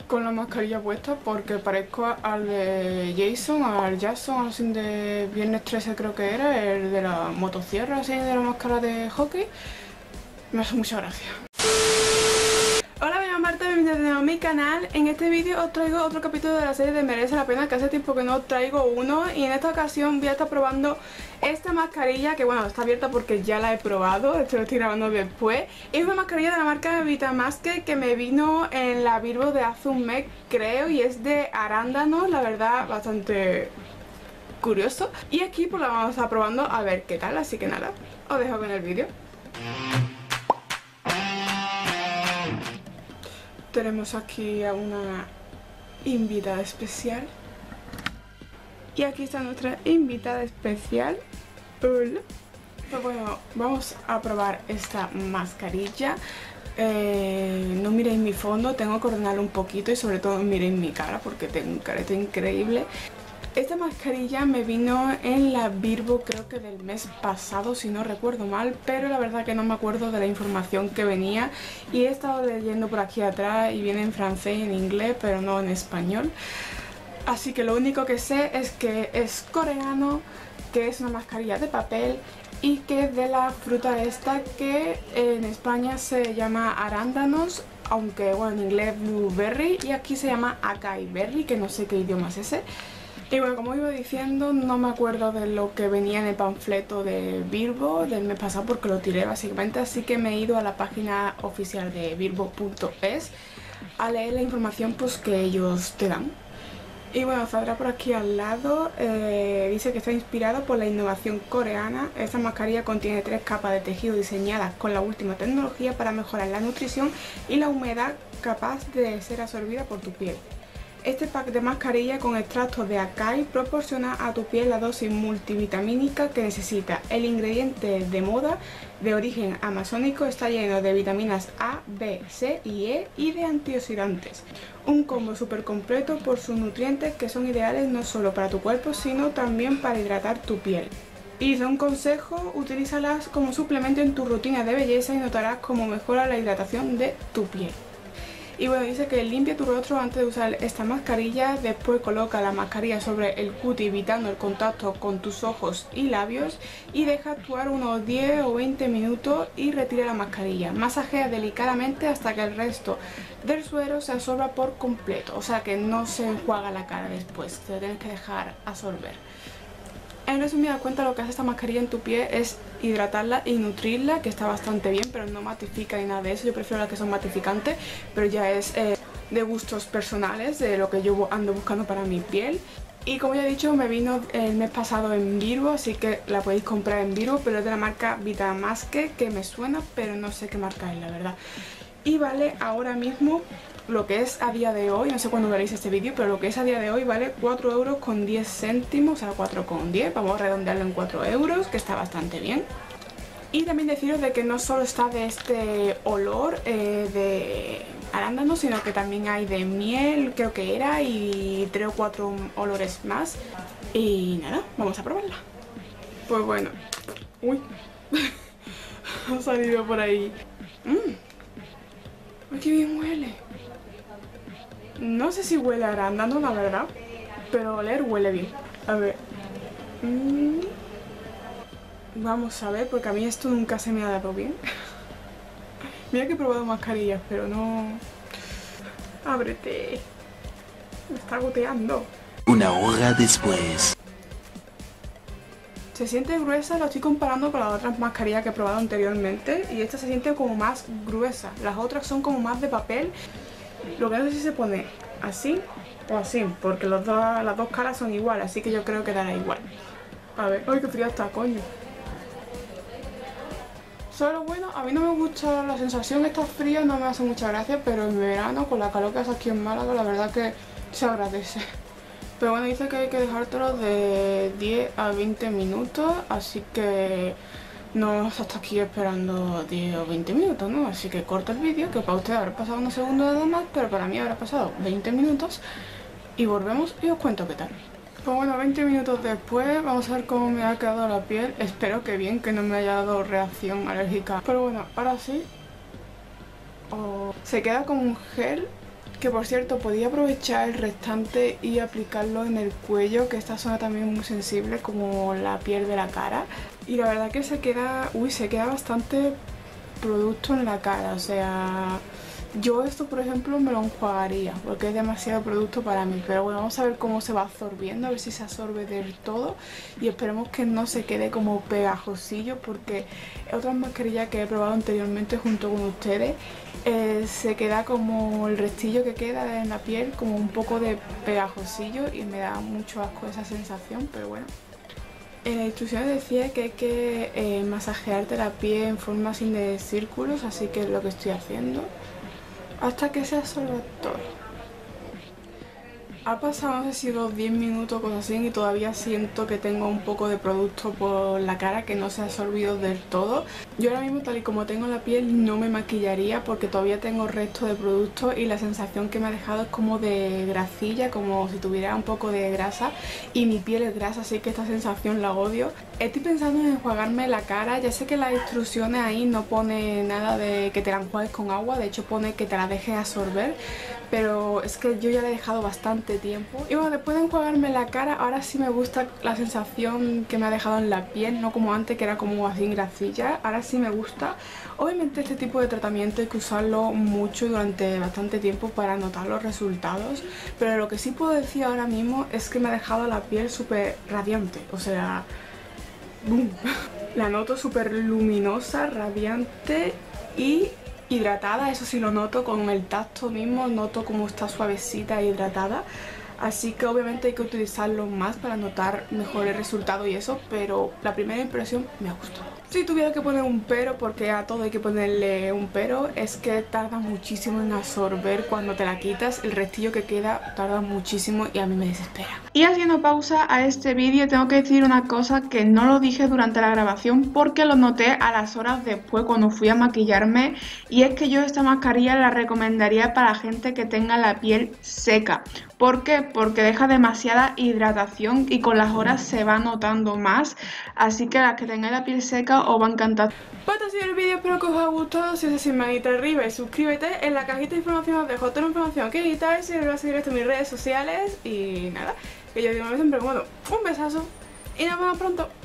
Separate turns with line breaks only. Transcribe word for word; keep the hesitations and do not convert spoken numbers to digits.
con la mascarilla puesta porque parezco al de Jason, al Jason, así de Viernes trece creo que era, el de la motosierra, así de la máscara de hockey. Me hace mucha gracia. Hola, me llamo Marta, bienvenidos a mi canal. En este vídeo os traigo otro capítulo de la serie de Merece la Pena, que hace tiempo que no os traigo uno. Y en esta ocasión voy a estar probando esta mascarilla, que bueno, está abierta porque ya la he probado. Esto lo estoy grabando después. Es una mascarilla de la marca Vitamask que me vino en la Birbo de hace un mes, creo. Y es de arándanos, la verdad, bastante curioso. Y aquí pues la vamos a estar probando a ver qué tal, así que nada, os dejo con el vídeo. Tenemos aquí a una invitada especial. Y aquí está nuestra invitada especial. Hola. Pues bueno, vamos a probar esta mascarilla. Eh, no miréis mi fondo, tengo que ordenarlo un poquito y sobre todo miréis mi cara porque tengo un careto increíble. Esta mascarilla me vino en la Birbo creo que del mes pasado, si no recuerdo mal, pero la verdad que no me acuerdo de la información que venía y he estado leyendo por aquí atrás y viene en francés y en inglés, pero no en español. Así que lo único que sé es que es coreano, que es una mascarilla de papel y que es de la fruta esta que en España se llama arándanos, aunque bueno en inglés blueberry y aquí se llama acai berry, que no sé qué idioma es ese. Y bueno, como iba diciendo, no me acuerdo de lo que venía en el panfleto de Birbo del mes pasado porque lo tiré básicamente, así que me he ido a la página oficial de birbo punto es a leer la información pues que ellos te dan. Y bueno, saldrá por aquí al lado, eh, dice que está inspirado por la innovación coreana. Esta mascarilla contiene tres capas de tejido diseñadas con la última tecnología para mejorar la nutrición y la humedad capaz de ser absorbida por tu piel. Este pack de mascarilla con extractos de acai proporciona a tu piel la dosis multivitamínica que necesita. El ingrediente de moda de origen amazónico está lleno de vitaminas A, B, C y E y de antioxidantes. Un combo súper completo por sus nutrientes que son ideales no solo para tu cuerpo sino también para hidratar tu piel. Y de un consejo, utilízalas como suplemento en tu rutina de belleza y notarás cómo mejora la hidratación de tu piel. Y bueno, dice que limpia tu rostro antes de usar esta mascarilla, después coloca la mascarilla sobre el cutis evitando el contacto con tus ojos y labios y deja actuar unos diez o veinte minutos y retira la mascarilla. Masajea delicadamente hasta que el resto del suero se absorba por completo, o sea que no se enjuaga la cara después, te lo tienes que dejar absorber. En resumida cuenta, lo que hace esta mascarilla en tu piel es hidratarla y nutrirla, que está bastante bien, pero no matifica ni nada de eso. Yo prefiero las que son matificantes, pero ya es eh, de gustos personales, de lo que yo ando buscando para mi piel. Y como ya he dicho, me vino el mes pasado en Birbo, así que la podéis comprar en Birbo, pero es de la marca Vitamask, que me suena, pero no sé qué marca es, la verdad. Y vale ahora mismo, lo que es a día de hoy, no sé cuándo veréis este vídeo, pero lo que es a día de hoy vale cuatro euros con diez céntimos, o sea cuatro con diez, vamos a redondearlo en cuatro euros, que está bastante bien. Y también deciros de que no solo está de este olor eh, de arándanos, sino que también hay de miel, creo que era, y tres o cuatro olores más. Y nada, vamos a probarla. Pues bueno, uy, ha salido por ahí. Mmm. ¡Ay, qué bien huele! No sé si huele a arándano, la verdad, pero oler huele bien. A ver. Mm. Vamos a ver, porque a mí esto nunca se me ha dado bien. Mira que he probado mascarillas, pero no... ¡Ábrete! Me está goteando.
Una hora después.
Se siente gruesa, lo estoy comparando con las otras mascarillas que he probado anteriormente y esta se siente como más gruesa. Las otras son como más de papel. Lo que no sé si se pone así o así, porque los dos, las dos caras son iguales, así que yo creo que dará igual. A ver, ¡ay, qué fría está, coño! Solo bueno, a mí no me gusta la sensación, está fría, no me hace mucha gracia, pero en verano, con la calor que hace aquí en Málaga, la verdad que se agradece. Pero bueno, dice que hay que dejártelo de diez a veinte minutos, así que no hasta aquí esperando diez o veinte minutos, ¿no? Así que corto el vídeo, que para usted habrá pasado unos segundos nada más, pero para mí habrá pasado veinte minutos. Y volvemos y os cuento qué tal. Pues bueno, veinte minutos después, vamos a ver cómo me ha quedado la piel. Espero que bien, que no me haya dado reacción alérgica. Pero bueno, ahora sí. Oh, se queda como un gel. Que por cierto, podía aprovechar el restante y aplicarlo en el cuello, que esta zona también es muy sensible, como la piel de la cara. Y la verdad que se queda, uy, se queda bastante producto en la cara, o sea, yo esto por ejemplo me lo enjuagaría porque es demasiado producto para mí, pero bueno, vamos a ver cómo se va absorbiendo, a ver si se absorbe del todo y esperemos que no se quede como pegajosillo, porque otras mascarillas que he probado anteriormente junto con ustedes eh, se queda como el restillo que queda en la piel, como un poco de pegajosillo, y me da mucho asco esa sensación, pero bueno. En la instrucción decía que hay que eh, masajearte la piel en forma así de círculos, así que es lo que estoy haciendo hasta que se absorba todo. Ha pasado, no sé si dos diez minutos o cosas así, y todavía siento que tengo un poco de producto por la cara que no se ha absorbido del todo. Yo ahora mismo, tal y como tengo la piel, no me maquillaría porque todavía tengo restos de producto y la sensación que me ha dejado es como de grasilla, como si tuviera un poco de grasa, y mi piel es grasa, así que esta sensación la odio. Estoy pensando en enjuagarme la cara. Ya sé que las instrucciones ahí no pone nada de que te la enjuagues con agua, de hecho pone que te la dejes absorber, pero es que yo ya le he dejado bastante tiempo. Y bueno, después de enjuagarme la cara, ahora sí me gusta la sensación que me ha dejado en la piel, no como antes que era como así grasilla, ahora sí me gusta. Obviamente este tipo de tratamiento hay que usarlo mucho durante bastante tiempo para notar los resultados, pero lo que sí puedo decir ahora mismo es que me ha dejado la piel súper radiante, o sea, ¡boom! La noto súper luminosa, radiante y hidratada, eso sí lo noto con el tacto mismo, noto como está suavecita e hidratada. Así que obviamente hay que utilizarlo más para notar mejores resultados y eso, pero la primera impresión me ha gustado. Si tuviera que poner un pero, porque a todo hay que ponerle un pero, es que tarda muchísimo en absorber cuando te la quitas, el restillo que queda tarda muchísimo y a mí me desespera. Y haciendo pausa a este vídeo tengo que decir una cosa que no lo dije durante la grabación porque lo noté a las horas después cuando fui a maquillarme, y es que yo esta mascarilla la recomendaría para gente que tenga la piel seca. ¿Por qué? Porque deja demasiada hidratación y con las horas se va notando más, así que las que tengáis la piel seca os va a encantar. Pues este ha sido el vídeo, espero que os haya gustado. Si es así, manita arriba y suscríbete. En la cajita de información os dejo toda la información que editar, si os voy a seguir esto en mis redes sociales y nada, que yo digo siempre, bueno, un besazo y nos vemos pronto.